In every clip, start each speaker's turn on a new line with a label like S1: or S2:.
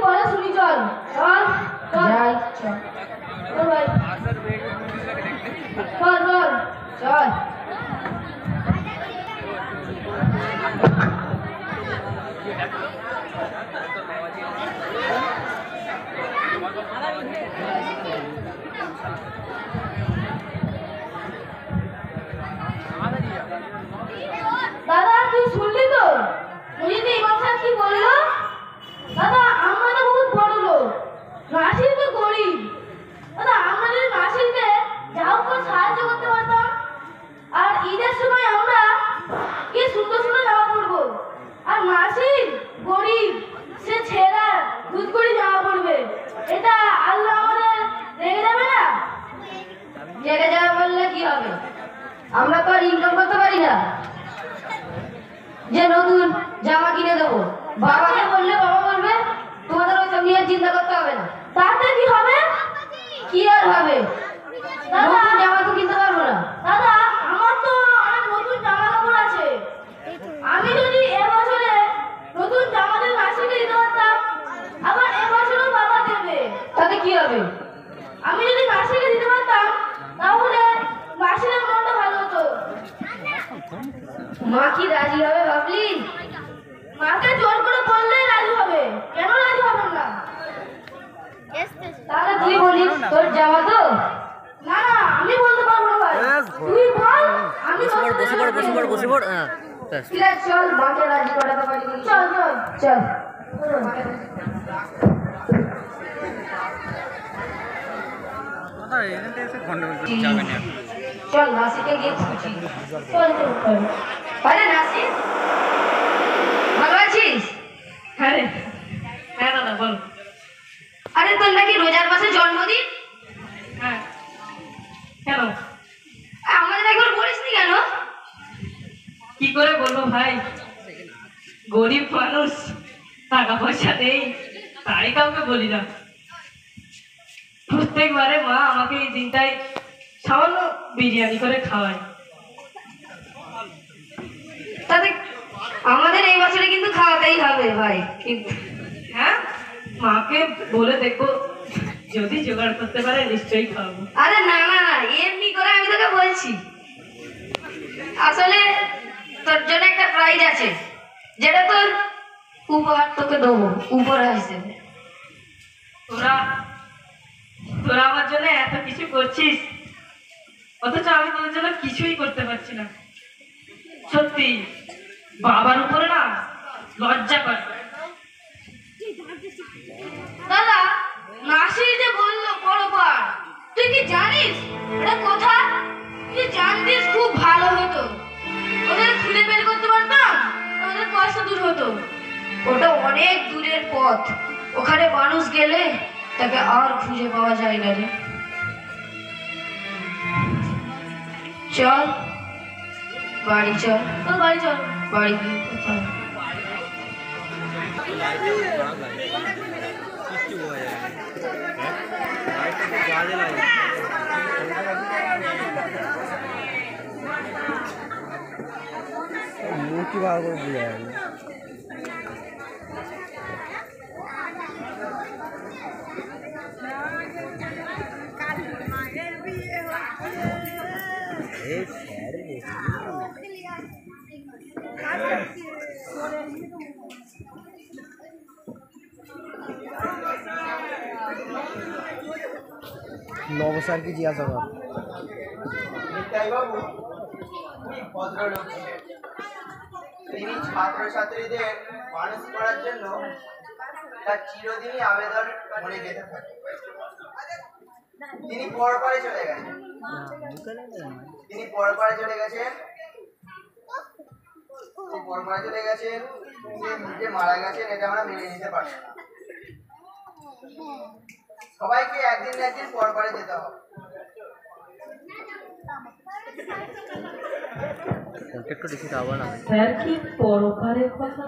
S1: বলে শুনি। চল চল চল চল ভাই, চল চল চল। দাদা তুই শুনলি তো মুজিতে ইমাম সাহেব কি বললো? দাদা আমরা তো বহুত বড় লোক, নাসির তো গরিব। দাদা আমরা যদি নাসিরকে যাও করে সাহায্য করতে পারতাম, আর ঈদের সময় আমরা কি সুন্দর সুন্দর জামা পরবো, আর নাসির গরিব, সে ছেঁড়া দুধ করে জামা পরবে, এটা আল্লাহ আমাদের রেগে যাবে না? রেগে যাবে বললে কি হবে? আমরা তো আর ইনকাম করতে পারি না যে নতুন জামা কিনে দেবো। বাবাকে বললে বাবা বলবে তোমাদের ওই সব নিয়ে চিন্তা করতে হবে না। তাতে কি হবে? কি আর হবে? নতুন জামা তো কিনতে পারবো না। দাদা আমার তো অনেক নতুন জামা কাপড় আছে, আমি যদি এবছরে নতুন জামা দিয়ে নাসিরকে দিতে পারতাম, আবার এবছরও বাবা দেবে, তাতে কি হবে? আমি যদি নাসিরকে দিতে পারতাম তাহলে নাসিরের মনটা ভালো হতো। মা কি রাজি হবে ভাবলি? মাকে জোর করে বললেই রাজি হবে, কেন রাজি হবেন না? তাহলে তুই বলিস তোর জামা তো? না না আমি বলতে পারবো না ভাই, তুই বল। আমি বসে পড়। ঠিক আছে চল, মাকে রাজি করাতে পারি। চল চল চল চল নাসিরকে গিয়ে খুঁজি। চল চল। আরে নাসির ভালো আছিস? হ্যাঁ রে। হ্যাঁ দাদা বল। আরে তোর নাকি রোজার মাসে জন্মদিন? হ্যাঁ কেন? আমাদের একবার বলিসনি কেন? কি করে বলবো ভাই, গরিব মানুষ, টাকা পয়সা নেই, তাই কাউকে বলি না। প্রত্যেকবারে মা আমাকে এই দিনটাই সামান্য বিরিয়ানি করে খাওয়ায়। তাতে আমাদের এই বছরে কিন্তু খাওয়াতেই হবে ভাই। কিন্তু হ্যাঁ মাকে বলে দেখবো, যদি জোগাড় করতে পারে নিশ্চয়ই খাওয়াবো। আরে না না না, এমনি করে আমি তোকে বলছি, আসলে তোর জন্য একটা প্রাইজ আছে, যেটা তোর উপহার তোকে দেবো উপহার হিসেবে। তোরা আমার জন্য এত কিছু করছিস, অথচ আমি তোদের জন্য কিছুই করতে পারছি না। সত্যি বাবার উপরে না লজ্জা করে। দাদা নাসির যে বললো পরবার, তুই কি জানিস এটা কথা? তুই জানতিস খুব ভালো হতো, ওদের খুঁজে বের করতে পারতাম, ওদের কষ্ট দূর হতো। ওটা অনেক দূরের পথ, ওখানে মানুষ গেলে তাকে আর খুঁজে পাওয়া যায় না রে। চল বাড়ি চল, বাড়ি চল, বাড়ি গিয়ে কোথায়
S2: কি বার করে বুঝা যায় না। নবসার কি জিজ্ঞাসা কর।
S3: তিনি ছাত্রছাত্রীদের মানুষ করার জন্য তার চিরদিনই আবেদন মনে গেঁথে থাকে। তিনি পরপারে চলে গেছেন, নিজে মারা গেছেন, এটা আমরা মেনে নিতে পারি। সবাইকে একদিন না একদিন পরপারে যেতে হবে।
S1: স্যার কি পরপারের কথা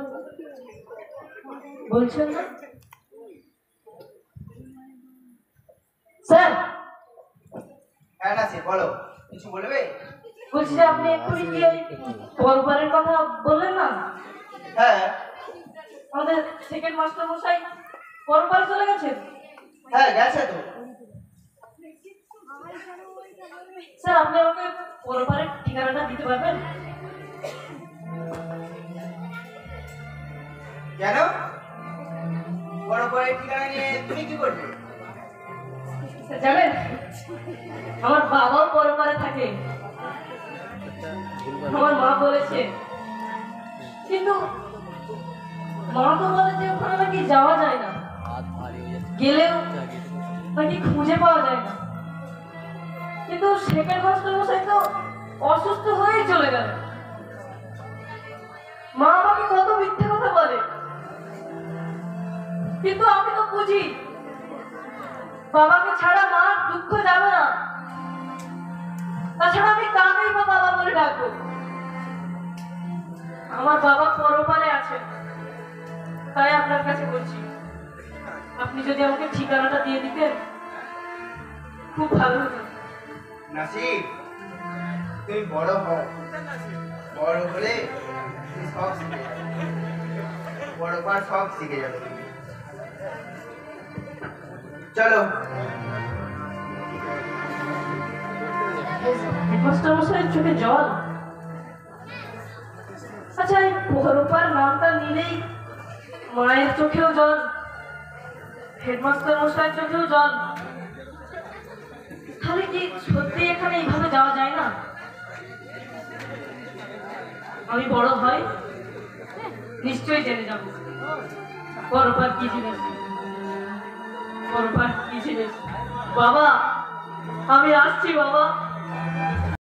S1: বলছেন না স্যার?
S3: হ্যাঁ না সে বলো, কিছু বলবে?
S1: বলছি যে আপনি এক্ষুনি কি পরপারের কথা বললেন না?
S3: হ্যাঁ
S1: আমাদের সেকেন্ড মাস্টার মশাই
S4: পরপারে চলে গেছে?
S3: হ্যাঁ গেছে তো।
S4: স্যার আপনি আমাকে পরপারের ঠিকানাটা দিতে পারবেন?
S3: কেন? বড় পরের ঠিকানা নিয়ে তুমি কি করবে?
S4: স্যার জানেন আমার বাবাও পরপারে থাকে, আমার মা বলেছে, কিন্তু মা তো বলে যে ওখানে নাকি যাওয়া যায় না, গেলেও নাকি খুঁজে পাওয়া যায় না। কিন্তু সেকেন্ড মাস্টার মশাই তো অসুস্থ হয়েই চলে গেল। মা আমাকে কত মিথ্যে কথা বলে, কিন্তু আমি তো বুঝি বাবাকে ছাড়া মা দুঃখ যাবে না। তাছাড়া আমি কাকেই বা বাবা বলে ডাকবো? আমার বাবা পরপারে আছেন, তাই আপনার কাছে বলছি, আপনি যদি আমাকে ঠিকানাটা দিয়ে দিতেন খুব ভালো হতো।
S3: নাসিব, তুমি বড় হও, বড় হলে তুমি সব শিখে যাবে, বড় পর সব শিখে যাবে তুমি। চলো।
S4: হেডমাস্টার মশাইয়ের চোখে জল। আচ্ছা এই পরপার নামটা নিলেই মায়ের চোখেও জল, হেডমাস্টার মশাইয়ের চোখেও জল। তাহলে কি সত্যি এখানে এইভাবে যাওয়া যায় না? আমি বড় হয় নিশ্চয়ই জেনে যাব পরপার কি জিনিস, পরপার কি জিনিস। বাবা আমি আসছি বাবা।